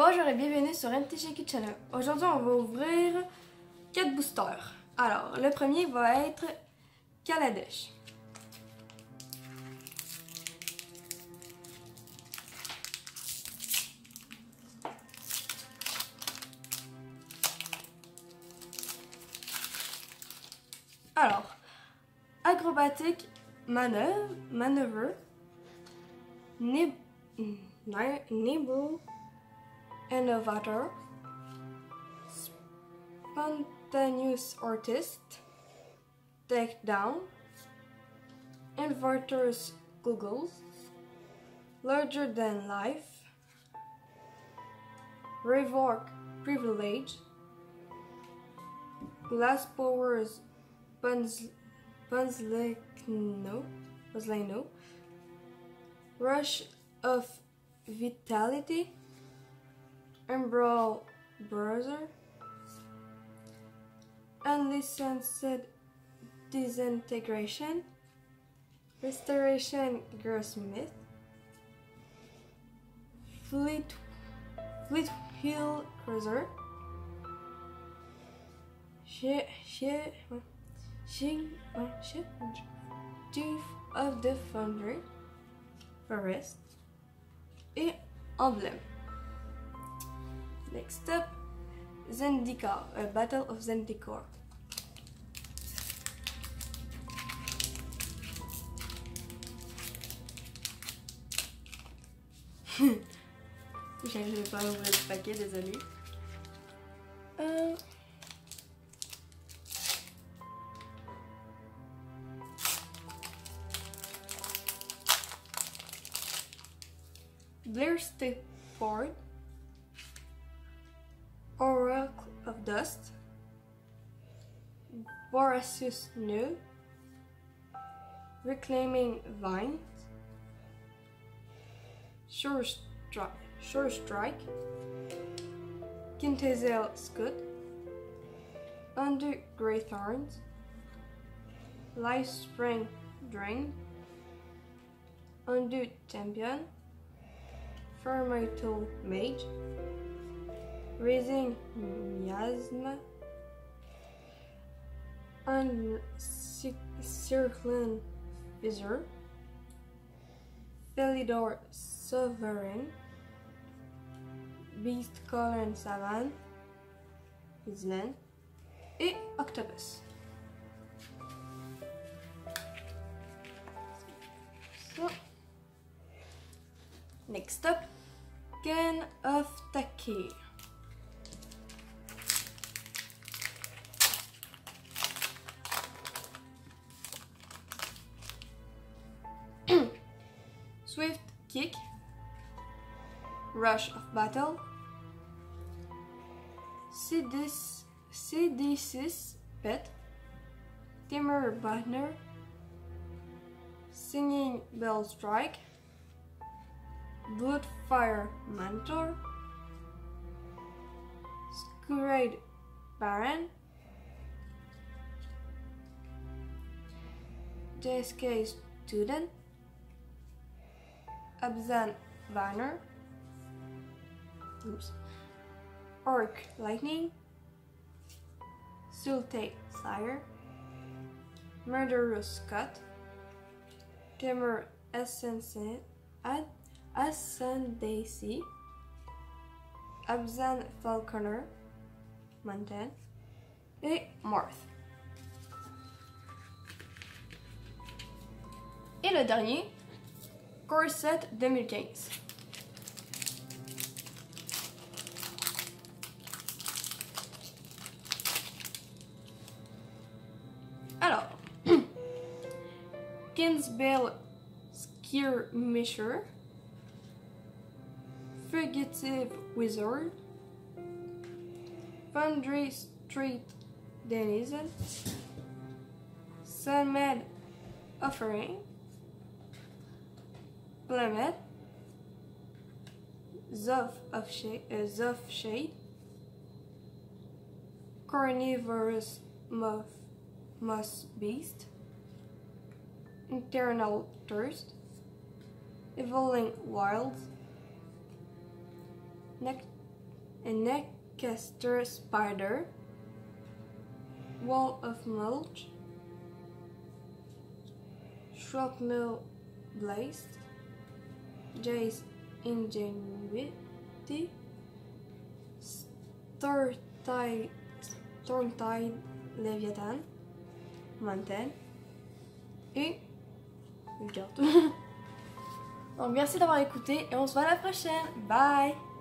Bonjour et bienvenue sur MTGQ Channel. Aujourd'hui, on va ouvrir 4 boosters. Alors, le premier va être Kaladesh. Alors, Acrobatic Maneuver, Nimble Innovator, Spontaneous Artist, Takedown, Inverters Googles, Larger Than Life, Revoke Privilege, Glass Powers Bunslino, Rush of Vitality, Umbral Browser, Unlicensed Disintegration, Restoration Grossmith, Fleetwheel Cruiser, Chief of the Foundry, Forest et Emblem. Next up, Zendikar, a Battle of Zendikar. Je vais pas ouvrir le paquet, désolé. Blair Stepford, Oracle of Dust, Boracious New, Reclaiming Vines, Sure Strike, Quintessel Scud, Under Grey Thorns, Life Spring Drain, Undo Champion, Fermental Mage, Raising Miasma, Circling Visor, Felidor Sovereign, Beast Color Savannah, Island et Octopus. So, next up, Ken of Taki. Swift Kick, Rush of Battle, CD6 Pet, Timur Banner, Singing Bell Strike, Bloodfire Mentor, Scurried Baron, JSK Student, Abzan Banner, Orc Lightning, Sultai Sire, Murderous Cut, Timur Ascendancy, Abzan Falconer, Mountain et Morth. Et le dernier, Corset 2015. Alors, Kinsbale Skirmisher, Fugitive Wizard, Foundry Street Denizen, Salmed Offering, Planet, Zoff Shade, Carnivorous Moss Beast, Internal Thirst, Evolving Wilds, Neckcaster Spider, Wall of Mulch, Shrapnel Blaze, Jace Ingenuity, Stormtide Leviathan, Mountain et une carte. Donc merci d'avoir écouté et on se voit à la prochaine. Bye!